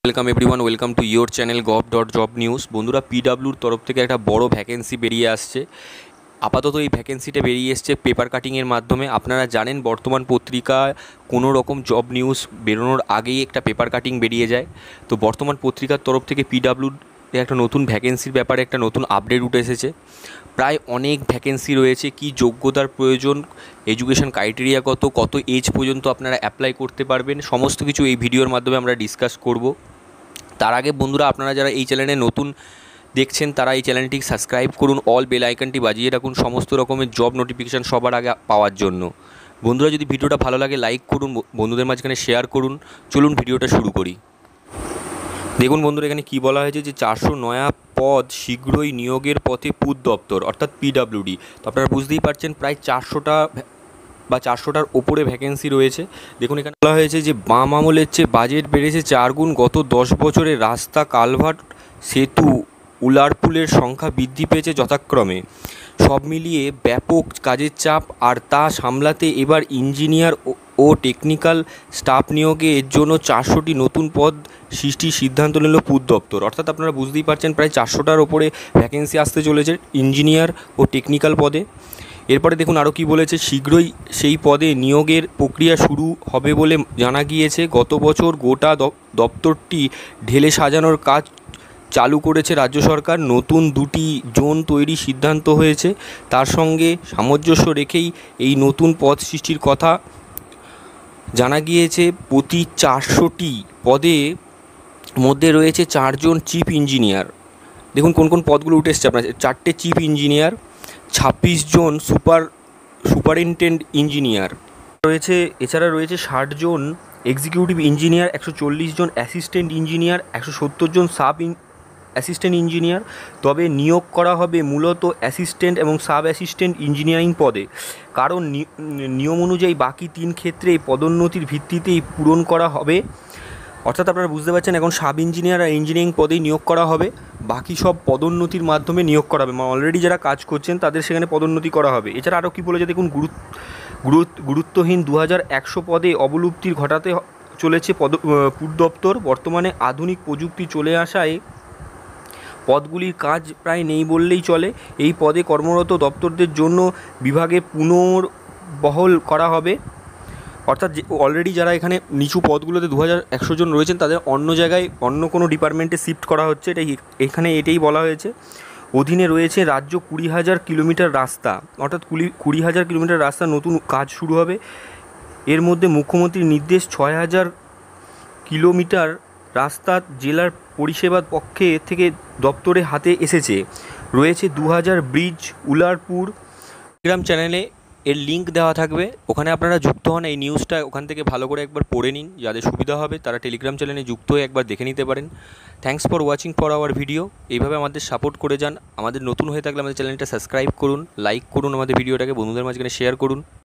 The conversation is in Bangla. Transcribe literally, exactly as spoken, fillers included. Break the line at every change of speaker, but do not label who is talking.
Welcome everyone, welcome to your channel gov dot job news. বন্ধুরা, পিডাব্লিউর তরফ থেকে একটা বড় ভ্যাকেন্সি বেরিয়ে আসছে। আপাতত এই ভ্যাকেন্সিটা বেরিয়ে এসছে পেপার কাটিংয়ের মাধ্যমে। আপনারা জানেন বর্তমান পত্রিকায় কোনো রকম জব নিউজ বেরোনোর আগেই একটা পেপার কাটিং বেরিয়ে যায়। তো বর্তমান পত্রিকার তরফ থেকে পিডাব্লিউর একটা নতুন ভ্যাকেন্সির ব্যাপারে একটা নতুন আপডেট উঠে এসেছে। প্রায় অনেক ভ্যাকেন্সি রয়েছে, কি যোগ্যতার প্রয়োজন, এডুকেশন ক্রাইটেরিয়া কত, কত এজ পর্যন্ত আপনারা অ্যাপ্লাই করতে পারবেন, সমস্ত কিছু এই ভিডিওর মাধ্যমে আমরা ডিসকাস করব। তার আগে বন্ধুরা, আপনারা যারা এই চ্যানেলে নতুন দেখছেন তারা এই চ্যানেলটি সাবস্ক্রাইব করুন, অল বেল আইকনটি বাজিয়ে রাখুন সমস্ত রকমের জব নোটিফিকেশান সবার আগে পাওয়ার জন্য। বন্ধুরা, যদি ভিডিওটা ভালো লাগে লাইক করুন, বন্ধুদের মাঝখানে শেয়ার করুন। চলুন ভিডিওটা শুরু করি। দেখুন বন্ধুরা, এখানে কি বলা হয়েছে যে চারশো নয়া পদ শীঘ্রই নিয়োগের পথে পূর্ত দপ্তর অর্থাৎ পিডাব্লিউডি। তো আপনারা বুঝতেই পারছেন প্রায় চারশোটা বা চারশোটার ওপরে ভ্যাকেন্সি রয়েছে। দেখুন এখানে বলা হয়েছে যে বাম আমলের চেয়ে বাজেট বেড়েছে চার গুণ। গত দশ বছরে রাস্তা, কালভার্ট, সেতু, উলারপুলের সংখ্যা বৃদ্ধি পেয়েছে যথাক্রমে। সব মিলিয়ে ব্যাপক কাজের চাপ, আর তা সামলাতে এবার ইঞ্জিনিয়ার ও টেকনিক্যাল স্টাফ নিয়োগে এর জন্য চারশোটি নতুন পদ সৃষ্টির সিদ্ধান্ত নিল পূর্ত দপ্তর। অর্থাৎ আপনারা বুঝতেই পারছেন প্রায় চারশোটার ওপরে ভ্যাকেন্সি আসতে চলেছে ইঞ্জিনিয়ার ও টেকনিক্যাল পদে। এরপরে দেখুন আরও কী বলেছে, শীঘ্রই সেই পদে নিয়োগের প্রক্রিয়া শুরু হবে বলে জানা গিয়েছে। গত বছর গোটা দপ্তরটি ঢেলে সাজানোর কাজ চালু করেছে রাজ্য সরকার। নতুন দুটি জোন তৈরির সিদ্ধান্ত হয়েছে। তার সঙ্গে সামঞ্জস্য রেখেই এই নতুন পদ সৃষ্টির কথা জানা গিয়েছে। প্রতি চারশোটি পদে মধ্যে রয়েছে চারজন চিফ ইঞ্জিনিয়ার। দেখুন কোন কোন পদগুলো উঠে এসছে আপনার, চারটে চিফ ইঞ্জিনিয়ার, ছাব্বিশ জন সুপার সুপারিনটেন্ডেন্ট ইঞ্জিনিয়ার রয়েছে। এছাড়া রয়েছে ষাট জন এক্সিকিউটিভ ইঞ্জিনিয়ার, একশো চল্লিশ জন অ্যাসিস্ট্যান্ট ইঞ্জিনিয়ার, একশো সত্তর জন সাব অ্যাসিস্ট্যান্ট ইঞ্জিনিয়ার। তবে নিয়োগ করা হবে মূলত অ্যাসিস্ট্যান্ট এবং সাব অ্যাসিস্ট্যান্ট ইঞ্জিনিয়ারিং পদে, কারণ নিয়ম অনুযায়ী বাকি তিন ক্ষেত্রে পদোন্নতির ভিত্তিতেই পূরণ করা হবে। অর্থাৎ আপনারা বুঝতে পারছেন এখন সাব ইঞ্জিনিয়ার আর ইঞ্জিনিয়ারিং পদেই নিয়োগ করা হবে, বাকি সব পদোন্নতির মাধ্যমে নিয়োগ করা হবে। মানে অলরেডি যারা কাজ করছেন তাদের সেখানে পদোন্নতি করা হবে। এছাড়া আরও কী বলেছে দেখুন, গুরুত্ব গুরুত্বহীন দু হাজার একশো পদে অবলুপ্তির ঘটাতে চলেছে পদ পূর্ত দপ্তর। বর্তমানে আধুনিক প্রযুক্তি চলে আসায় পদগুলির কাজ প্রায় নেই বললেই চলে। এই পদে কর্মরত দপ্তরদের জন্য বিভাগে পুনর্বহল করা হবে। অর্থাৎ যে অলরেডি যারা এখানে নিচু পদগুলোতে দু হাজার একশো জন রয়েছেন তাদের অন্য জায়গায় অন্য কোনো ডিপার্টমেন্টে শিফট করা হচ্ছে। এটাই এখানে এটাই বলা হয়েছে। অধীনে রয়েছে রাজ্য কুড়ি হাজার কিলোমিটার রাস্তা, অর্থাৎ কুড়ি কুড়ি হাজার কিলোমিটার রাস্তা নতুন কাজ শুরু হবে। এর মধ্যে মুখ্যমন্ত্রীর নির্দেশ ছয় হাজার কিলোমিটার রাস্তা জেলার পরিষেবার পক্ষে থেকে দপ্তরে হাতে এসেছে। রয়েছে দু হাজার ব্রিজ। উলারপুর টেলিগ্রাম চ্যানেলে এর লিঙ্ক দেওয়া থাকবে, ওখানে আপনারা যুক্ত হন। এই নিউজটা ওখান থেকে ভালো করে একবার পড়ে নিন, যাদের সুবিধা হবে তারা টেলিগ্রাম চ্যানেলে যুক্ত হয়ে একবার দেখে নিতে পারেন। Thanks for watching for our video. এইভাবে আমাদের সাপোর্ট করে যান। আমাদের নতুন হয়ে থাকলে আমাদের চ্যানেলটা সাবস্ক্রাইব করুন, লাইক করুন, আমাদের ভিডিওটাকে বন্ধুদের মাঝখানে শেয়ার করুন।